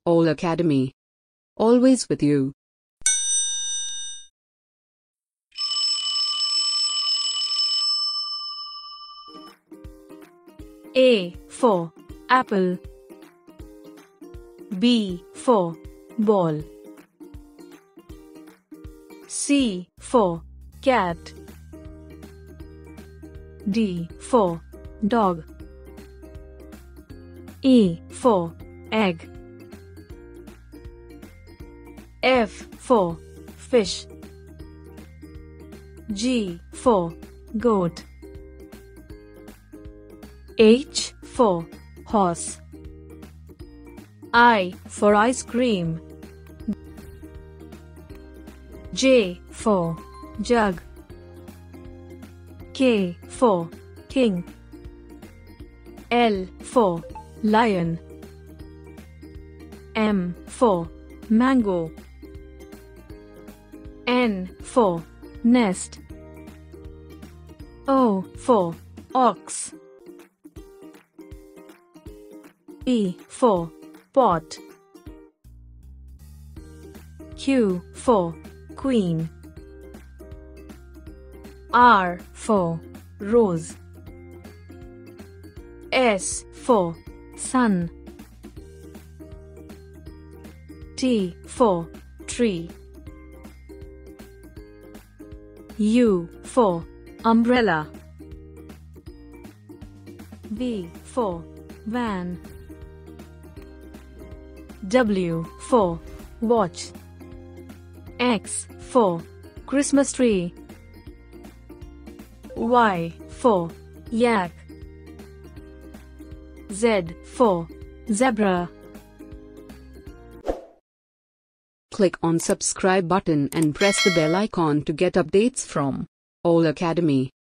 Allacademy. Always with you. A for apple. B for ball. C for cat. D for dog. E for egg. F for fish. G for goat. H for horse. I for ice cream. J for jug. K for king. L for lion. M for mango. N for nest. O for ox. P for pot. Q for queen. R for rose. S for sun. T for tree. U for umbrella. V for van. W for watch. X for Christmas tree. Y for yak. Z for zebra. Click on subscribe button and press the bell icon to get updates from Allacademy.